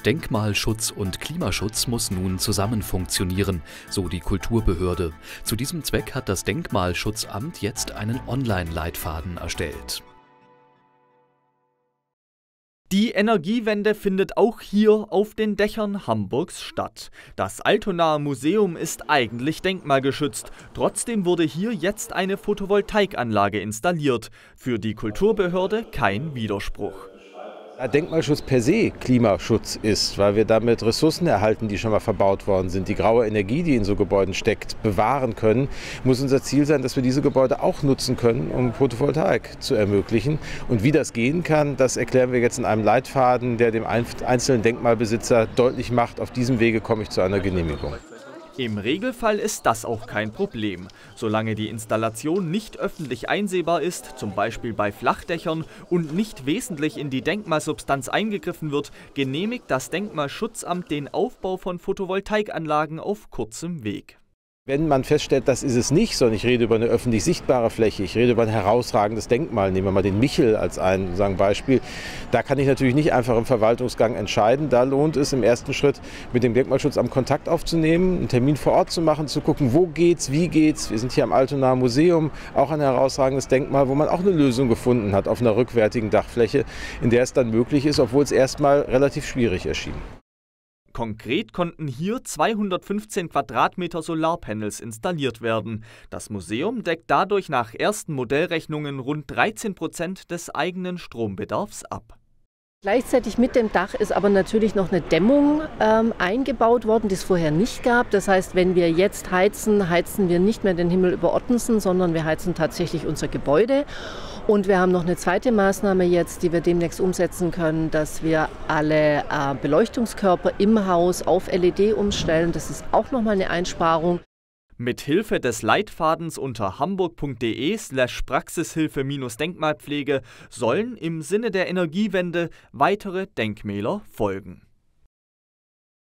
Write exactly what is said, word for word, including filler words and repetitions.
Denkmalschutz und Klimaschutz muss nun zusammen funktionieren, so die Kulturbehörde. Zu diesem Zweck hat das Denkmalschutzamt jetzt einen Online-Leitfaden erstellt. Die Energiewende findet auch hier auf den Dächern Hamburgs statt. Das Altonaer Museum ist eigentlich denkmalgeschützt. Trotzdem wurde hier jetzt eine Photovoltaikanlage installiert. Für die Kulturbehörde kein Widerspruch. Denkmalschutz per se Klimaschutz ist, weil wir damit Ressourcen erhalten, die schon mal verbaut worden sind. Die graue Energie, die in so Gebäuden steckt, bewahren können, muss unser Ziel sein, dass wir diese Gebäude auch nutzen können, um Photovoltaik zu ermöglichen. Und wie das gehen kann, das erklären wir jetzt in einem Leitfaden, der dem einzelnen Denkmalbesitzer deutlich macht, auf diesem Wege komme ich zu einer Genehmigung. Im Regelfall ist das auch kein Problem. Solange die Installation nicht öffentlich einsehbar ist, zum Beispiel bei Flachdächern, und nicht wesentlich in die Denkmalsubstanz eingegriffen wird, genehmigt das Denkmalschutzamt den Aufbau von Photovoltaikanlagen auf kurzem Weg. Wenn man feststellt, das ist es nicht, sondern ich rede über eine öffentlich sichtbare Fläche, ich rede über ein herausragendes Denkmal, nehmen wir mal den Michel als ein sagen Beispiel, da kann ich natürlich nicht einfach im Verwaltungsgang entscheiden. Da lohnt es im ersten Schritt mit dem Denkmalschutzamt Kontakt aufzunehmen, einen Termin vor Ort zu machen, zu gucken, wo geht's, wie geht's. Wir sind hier am Altonaer Museum, auch ein herausragendes Denkmal, wo man auch eine Lösung gefunden hat auf einer rückwärtigen Dachfläche, in der es dann möglich ist, obwohl es erstmal relativ schwierig erschien. Konkret konnten hier zweihundertfünfzehn Quadratmeter Solarpanels installiert werden. Das Museum deckt dadurch nach ersten Modellrechnungen rund dreizehn Prozent des eigenen Strombedarfs ab. Gleichzeitig mit dem Dach ist aber natürlich noch eine Dämmung ähm, eingebaut worden, die es vorher nicht gab. Das heißt, wenn wir jetzt heizen, heizen wir nicht mehr den Himmel über Ottensen, sondern wir heizen tatsächlich unser Gebäude. Und wir haben noch eine zweite Maßnahme jetzt, die wir demnächst umsetzen können, dass wir alle äh, Beleuchtungskörper im Haus auf L E D umstellen. Das ist auch nochmal eine Einsparung. Mit Hilfe des Leitfadens unter hamburg punkt de slash praxishilfe minus Denkmalpflege sollen im Sinne der Energiewende weitere Denkmäler folgen.